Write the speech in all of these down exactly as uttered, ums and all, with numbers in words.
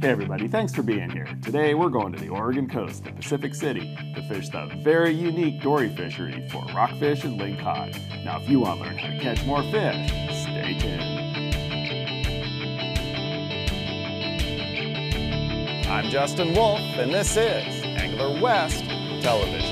Hey everybody, thanks for being here. Today we're going to the Oregon coast of Pacific City to fish the very unique Dory fishery for rockfish and lingcod. Now if you want to learn how to catch more fish, stay tuned. I'm Justin Wolf and this is Angler West Television.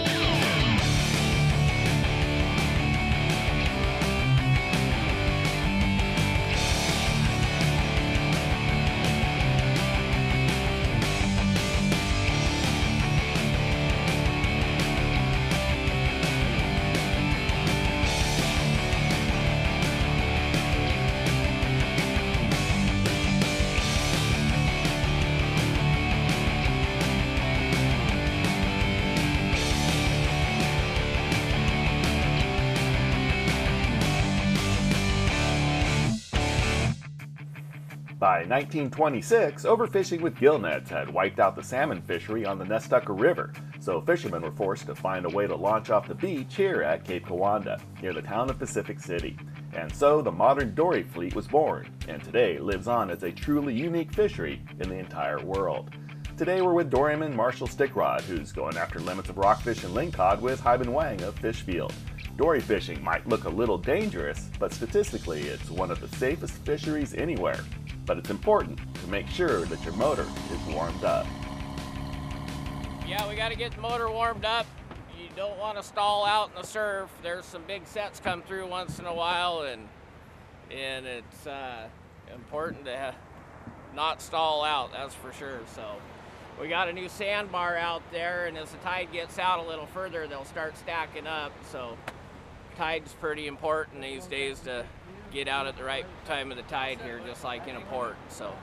By nineteen twenty-six, overfishing with gill nets had wiped out the salmon fishery on the Nestucca River, so fishermen were forced to find a way to launch off the beach here at Cape Kiwanda, near the town of Pacific City. And so the modern Dory fleet was born, and today lives on as a truly unique fishery in the entire world. Today we're with Doryman Marshal Stickrod, who's going after limits of rockfish and lingcod with Haibin Wang of Fishfield. Dory fishing might look a little dangerous, but statistically it's one of the safest fisheries anywhere. But it's important to make sure that your motor is warmed up. Yeah, we got to get the motor warmed up. You don't want to stall out in the surf. There's some big sets come through once in a while, and and it's uh, important to not stall out, that's for sure. So we got a new sandbar out there, and as the tide gets out a little further, they'll start stacking up. So tide's pretty important these days to get out at the right time of the tide here, just like in a port. So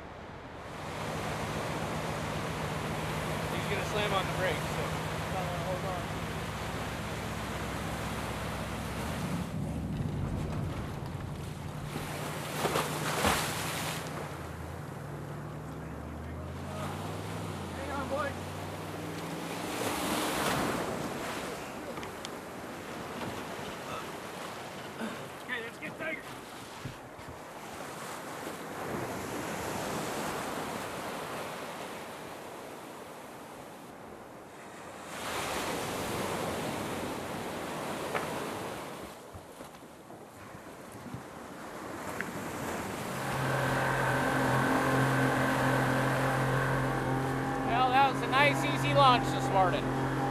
he's gonna slam on the brakes, so hold on. Hang on, boys. Okay, let's get tighter. well, that was a nice easy launch this morning.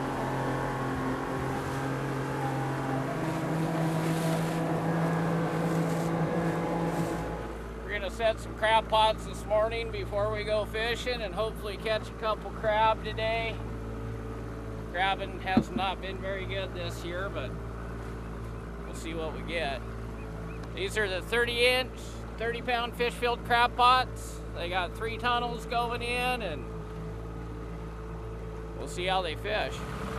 We're gonna set some crab pots this morning before we go fishing and hopefully catch a couple crab today. Crabbing has not been very good this year, but we'll see what we get. These are the thirty inch, thirty pound fish filled crab pots. They got three tunnels going in, and we'll see how they fish.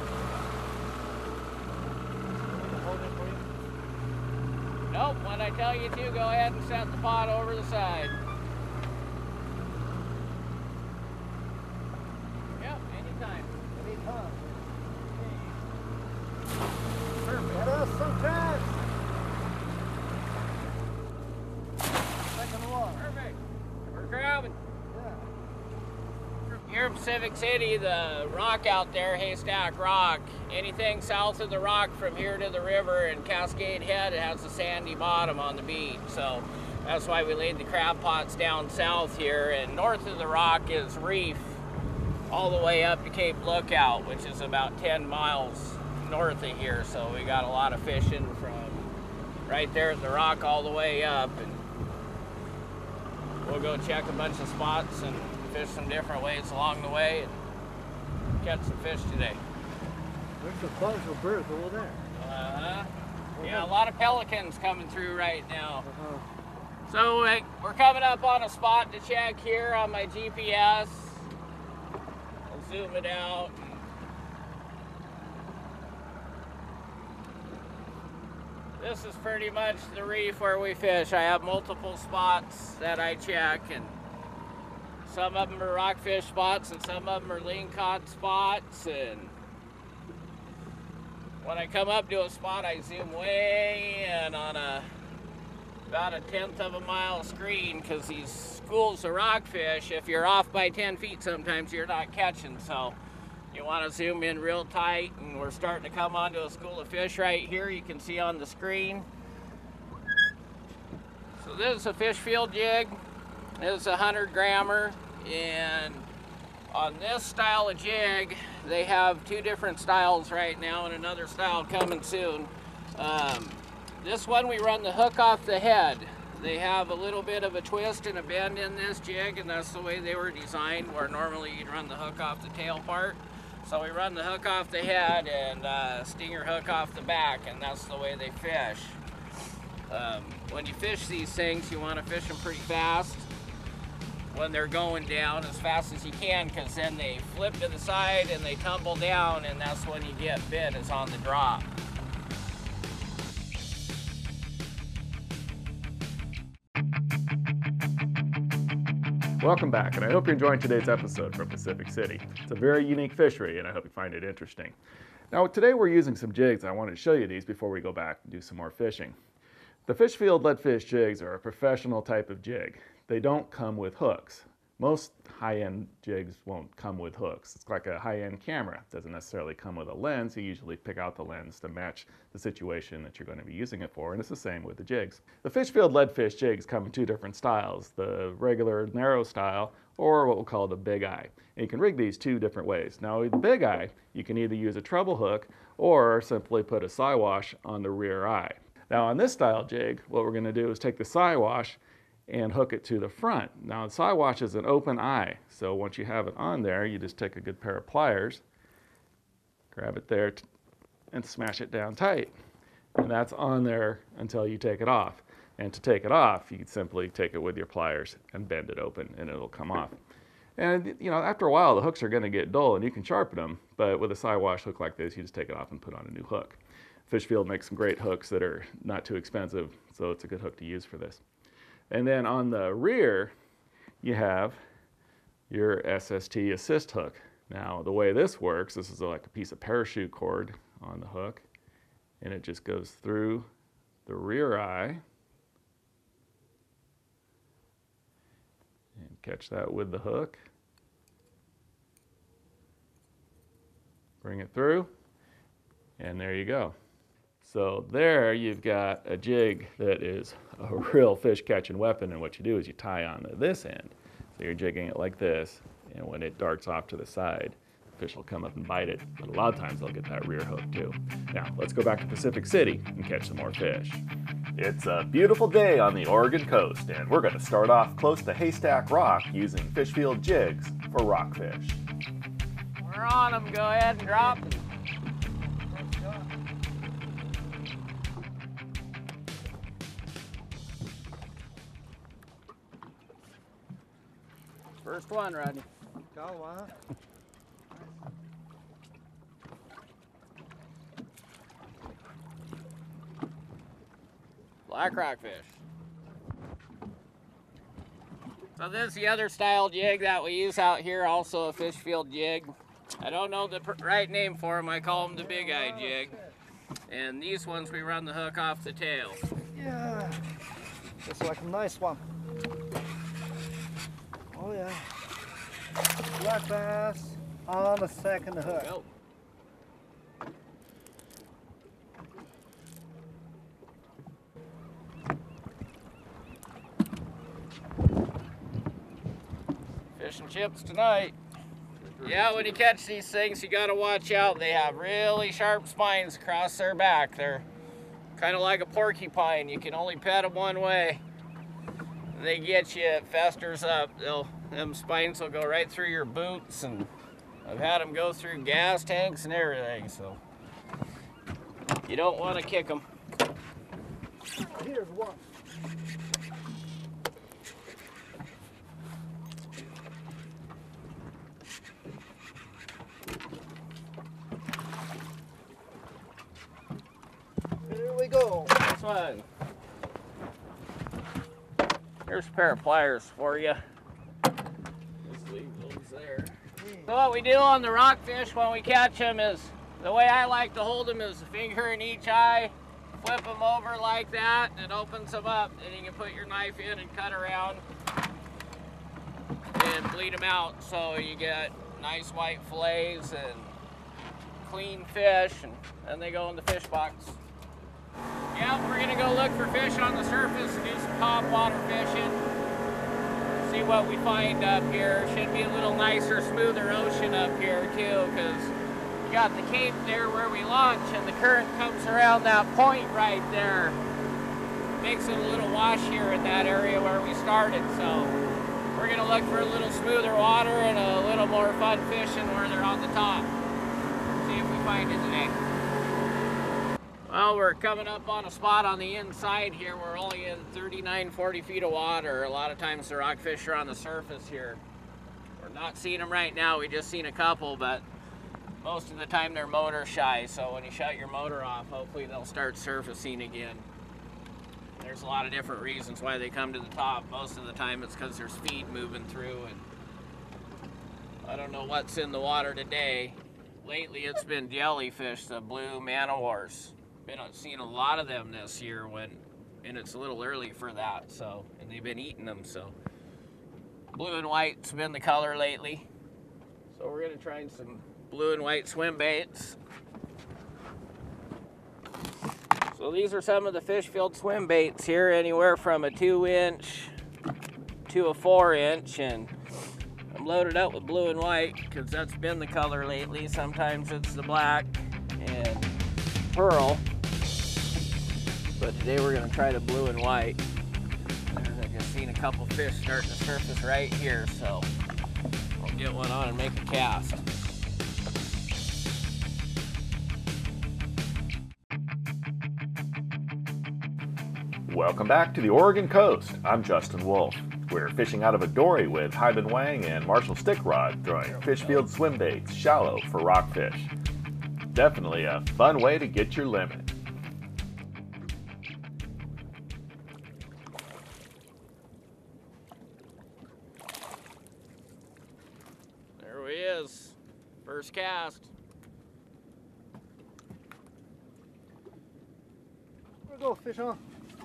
Hold it for you. Nope, when I tell you to, go ahead and set the pot over the side. Yep, anytime. Anytime. Perfect. Let us sometimes. Second one. Perfect. We're crabbing. Yeah. Here in Pacific City, the rock out there, Haystack Rock, anything south of the rock from here to the river and Cascade Head, it has a sandy bottom on the beach. So that's why we laid the crab pots down south here. And north of the rock is reef all the way up to Cape Lookout, which is about ten miles north of here. So we got a lot of fishing from right there at the rock all the way up. And we'll go check a bunch of spots and fish some different ways along the way and catch some fish today. There's a bunch of birds over there. Uh-huh. Yeah, a lot of pelicans coming through right now. Uh-huh. So uh, we're coming up on a spot to check here on my G P S. I'll zoom it out. This is pretty much the reef where we fish. I have multiple spots that I check, and some of them are rockfish spots and some of them are lingcod spots. And when I come up to a spot, I zoom way in on a about a tenth of a mile screen, because these schools of rockfish, if you're off by ten feet sometimes you're not catching, so you want to zoom in real tight. And we're starting to come onto a school of fish right here, you can see on the screen. So this is a fish field jig. This is a hundred grammer, and on this style of jig they have two different styles right now and another style coming soon. Um, this one we run the hook off the head. They have a little bit of a twist and a bend in this jig, and that's the way they were designed, where normally you'd run the hook off the tail part. So we run the hook off the head and uh, stinger hook off the back, and that's the way they fish. Um, when you fish these things, you want to fish them pretty fast when they're going down, as fast as you can, because then they flip to the side and they tumble down, and that's when you get bit, is on the drop. Welcome back, and I hope you're enjoying today's episode from Pacific City. It's a very unique fishery, and I hope you find it interesting. Now, today we're using some jigs, and I wanted to show you these before we go back and do some more fishing. The fish field lead fish jigs are a professional type of jig. They don't come with hooks. Most high-end jigs won't come with hooks. It's like a high-end camera. It doesn't necessarily come with a lens. You usually pick out the lens to match the situation that you're going to be using it for, and it's the same with the jigs. The fish field lead fish jigs come in two different styles, the regular narrow style or what we'll call the big eye. And you can rig these two different ways. Now with the big eye, you can either use a treble hook or simply put a siwash on the rear eye. Now on this style jig, what we're going to do is take the siwash and hook it to the front. Now the siwash is an open eye, so once you have it on there, you just take a good pair of pliers, grab it there, and smash it down tight. And that's on there until you take it off. And to take it off, you can simply take it with your pliers and bend it open, and it'll come off. And you know, after a while, the hooks are going to get dull, and you can sharpen them, but with a siwash hook like this, you just take it off and put on a new hook. Fishfield makes some great hooks that are not too expensive, so it's a good hook to use for this. And then on the rear, you have your S S T assist hook. Now, the way this works, this is like a piece of parachute cord on the hook, and it just goes through the rear eye. And catch that with the hook. Bring it through, and there you go. So there you've got a jig that is a real fish catching weapon, and what you do is you tie on to this end. So you're jigging it like this, and when it darts off to the side, the fish will come up and bite it, but a lot of times they'll get that rear hook too. Now let's go back to Pacific City and catch some more fish. It's a beautiful day on the Oregon coast, and we're going to start off close to Haystack Rock using fish field jigs for rockfish. We're on them, go ahead and drop them. First one, Rodney. Got one. Black rockfish. So this is the other style jig that we use out here, also a fish field jig. I don't know the right name for them, I call them the big eye jig. And these ones we run the hook off the tail. Yeah. Just like a nice one. Oh yeah. Black bass on the second hook. Go. Fish and chips tonight. Yeah, when you catch these things, you gotta watch out. They have really sharp spines across their back. They're kind of like a porcupine. You can only pet them one way. They get you, it festers up. They'll, them spines will go right through your boots, and I've had them go through gas tanks and everything, so you don't want to kick them. Here's one. Here we go. This one. Here's a pair of pliers for you. Just leave those there. So what we do on the rockfish when we catch them is, the way I like to hold them is a finger in each eye, flip them over like that, and it opens them up. Then you can put your knife in and cut around and bleed them out. So you get nice white fillets and clean fish, and then they go in the fish box. Yeah, we're gonna go look for fish on the surface, do some top water fishing, see what we find up here. Should be a little nicer, smoother ocean up here too, because you got the cape there where we launch, and the current comes around that point right there. Makes it a little washier in that area where we started, so we're gonna look for a little smoother water and a little more fun fishing where they're on the top. See if we find it today. Well, we're coming up on a spot on the inside here. We're only in thirty-nine, forty feet of water. A lot of times the rockfish are on the surface here. We're not seeing them right now. We just seen a couple, but most of the time they're motor shy. So when you shut your motor off, hopefully they'll start surfacing again. There's a lot of different reasons why they come to the top. Most of the time it's because there's feed moving through, and I don't know what's in the water today. Lately it's been jellyfish, the blue man-o-wars. Been seeing a lot of them this year, when and it's a little early for that, so, and they've been eating them, so blue and white's been the color lately. So we're gonna try some blue and white swim baits. So these are some of the fish field swim baits here, anywhere from a two inch to a four inch, and I'm loaded up with blue and white because that's been the color lately. Sometimes it's the black and pearl, but today we're gonna try the blue and white. I've just seen a couple fish starting to surface right here, so I'll get one on and make a cast. Welcome back to the Oregon coast. I'm Justin Wolf. We're fishing out of a dory with Haibin Wang and Marshal Stickrod, throwing fish field swim baits shallow for rockfish. Definitely a fun way to get your limit. There he is, first cast. There we go, fish on.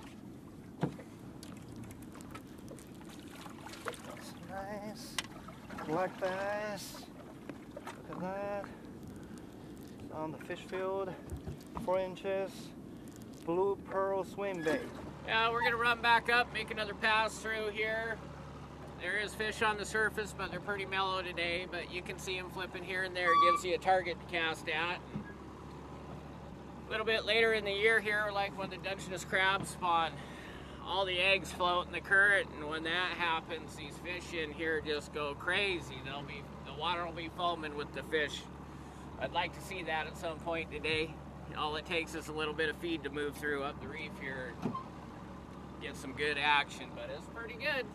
That's nice. Black bass. Look at that. On the fish field, four inches, blue pearl swim bait. Yeah, we're gonna run back up, make another pass through here. There is fish on the surface, but they're pretty mellow today, but you can see them flipping here and there. It gives you a target to cast at. A little bit later in the year here, like when the Dungeness crabs spawn, all the eggs float in the current, and when that happens, these fish in here just go crazy. They'll be, the water will be foaming with the fish. I'd like to see that at some point today. All it takes is a little bit of feed to move through up the reef here and get some good action, but it's pretty good.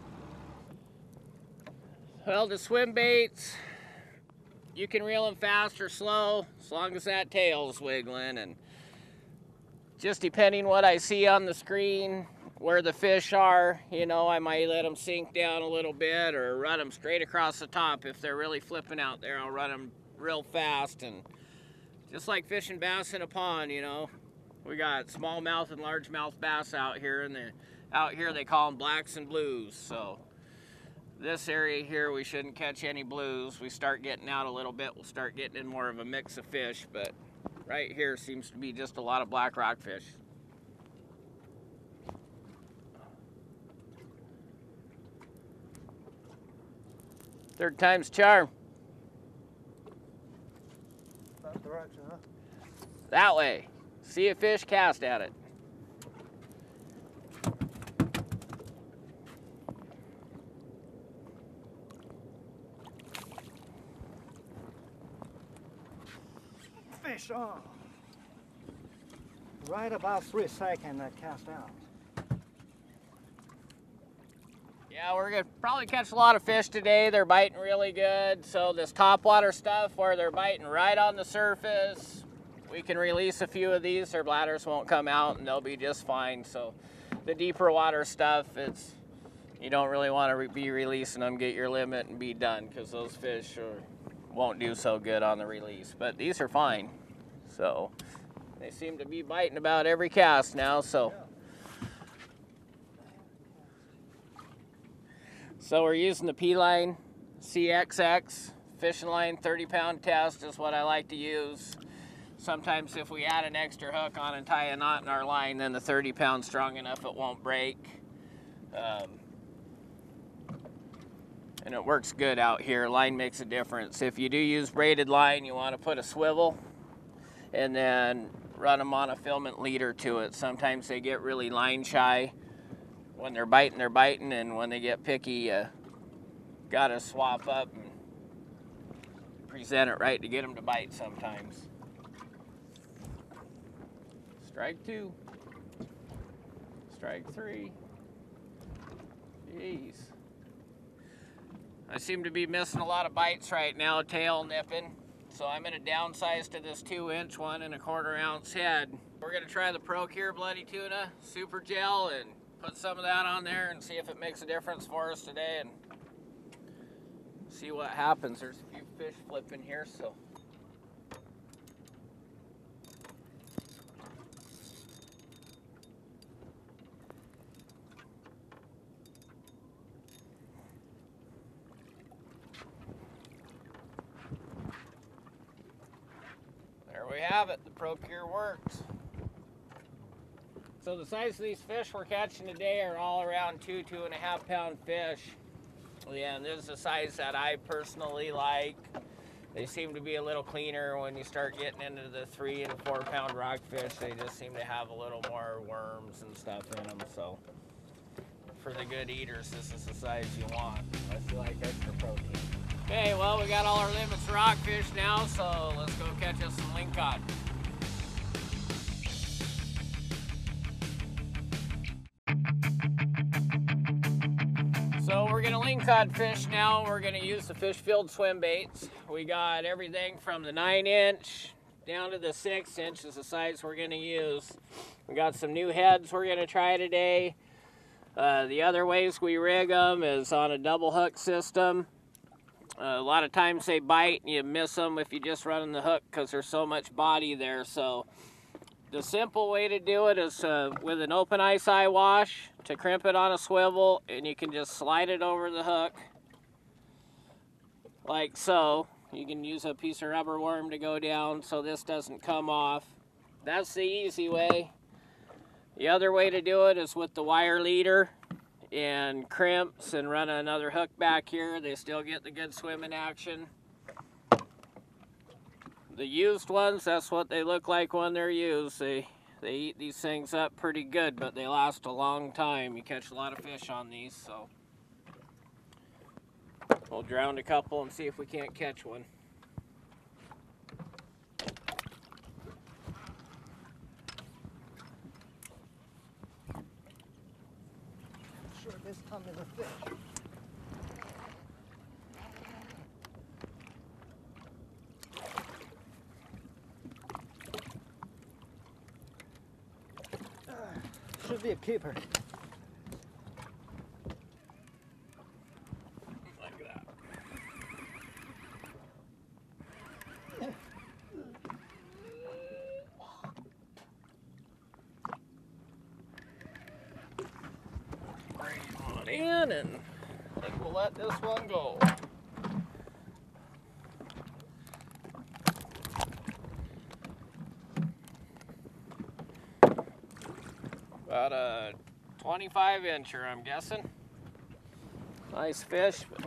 Well, the swim baits, you can reel them fast or slow, as long as that tail's wiggling, and just depending what I see on the screen, where the fish are, you know, I might let them sink down a little bit or run them straight across the top. If they're really flipping out there, I'll run them real fast, and just like fishing bass in a pond, you know, we got smallmouth and largemouth bass out here, and the out here they call them blacks and blues. So this area here we shouldn't catch any blues. We start getting out a little bit, we'll start getting in more of a mix of fish, but right here seems to be just a lot of black rockfish. Third time's charm. That direction, huh? That way. See a fish, cast at it. Fish on. Right about three seconds that cast out. Yeah, we're gonna probably catch a lot of fish today. They're biting really good. So this topwater stuff where they're biting right on the surface, we can release a few of these. Their bladders won't come out and they'll be just fine. So the deeper water stuff, it's you don't really want to re be releasing them, get your limit and be done, because those fish are, won't do so good on the release. But these are fine. So They seem to be biting about every cast now, so. So we're using the P-line C X X fishing line thirty pound test is what I like to use. Sometimes if we add an extra hook on and tie a knot in our line, then the thirty pound strong enough it won't break. Um, and it works good out here. Line makes a difference. If you do use braided line, you want to put a swivel and then run them on a filament leader to it. Sometimes they get really line shy. When they're biting, they're biting, and when they get picky, you gotta swap up and present it right to get them to bite sometimes. Strike two. Strike three. Jeez. I seem to be missing a lot of bites right now, tail nipping. So I'm gonna downsize to this two inch one and a quarter ounce head. We're gonna try the Procure Bloody Tuna Super Gel and put some of that on there and see if it makes a difference for us today and see what happens. There's a few fish flipping here, so. There we have it, the Procure works. So the size of these fish we're catching today are all around two, two and a half pound fish. Yeah, and this is the size that I personally like. They seem to be a little cleaner when you start getting into the three and four pound rockfish. They just seem to have a little more worms and stuff in them. So for the good eaters, this is the size you want, unless you like extra protein. Okay, well, we got all our limits of rockfish now, so let's go catch us some lingcod. So we're gonna lingcod fish now. We're gonna use the fish field swim baits. We got everything from the nine inch down to the six inch is the size we're gonna use. We got some new heads we're gonna try today. Uh, the other ways we rig them is on a double hook system. Uh, a lot of times they bite and you miss them if you just run in the hook because there's so much body there. So the simple way to do it is uh, with an open ice eye wash to crimp it on a swivel, and you can just slide it over the hook like so. You can use a piece of rubber worm to go down so this doesn't come off. That's the easy way. The other way to do it is with the wire leader and crimps and run another hook back here. They still get the good swimming action. The used ones, that's what they look like when they're used. They, they eat these things up pretty good, but they last a long time. You catch a lot of fish on these, so. We'll drown a couple and see if we can't catch one. Sure, this time is a fish. Should be a keeper. Like that. Bring it on in, and I think we'll let this one go. About a twenty-five incher, I'm guessing. Nice fish, but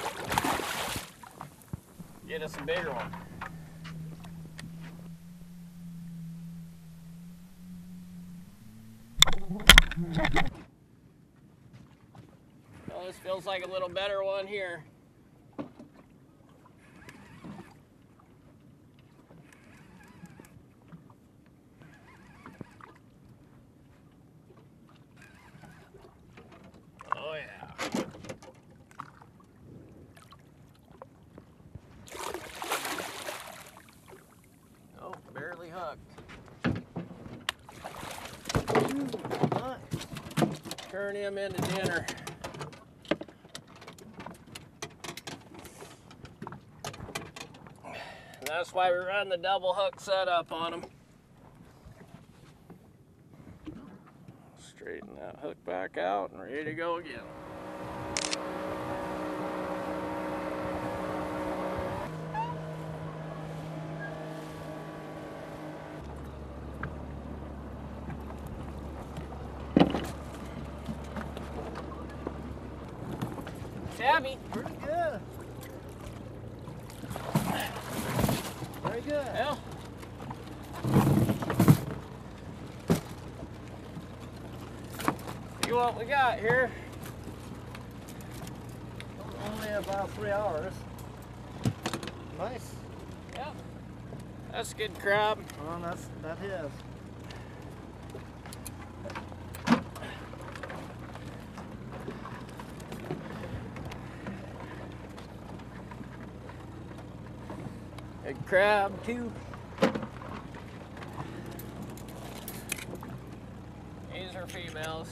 get us a bigger one. Well, this feels like a little better one here. Oh yeah. Oh, barely hooked. Turn him into dinner. And that's why we run the double hook setup on them. Straighten that hook back out and ready to go again. Tabby. Pretty good. Very good. Well. See what we got here. Only about three hours. Nice. Yep. That's a good crab. Oh, that's that is. Big crab too. These are females.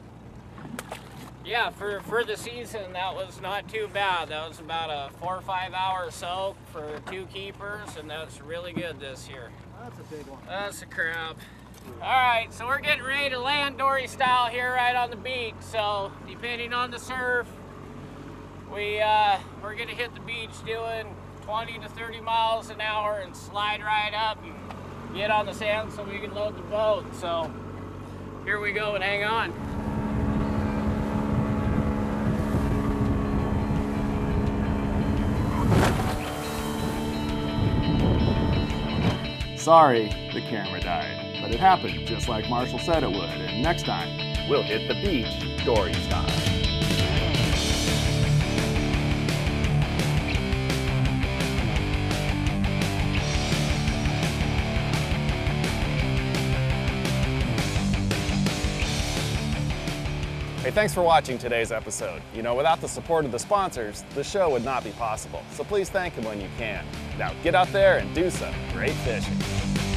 Yeah, for, for the season, that was not too bad. That was about a four or five hour soak for two keepers, and that's really good this year. That's a big one. That's a crab. All right, so we're getting ready to land Dory style here right on the beach. So depending on the surf, we, uh, we're gonna hit the beach doing twenty to thirty miles an hour and slide right up and get on the sand so we can load the boat. So here we go and hang on. Sorry, the camera died, but it happened just like Marshall said it would, and next time, we'll hit the beach Dory style. Hey, thanks for watching today's episode. You know, without the support of the sponsors, the show would not be possible, so please thank them when you can. Now get out there and do some great fishing.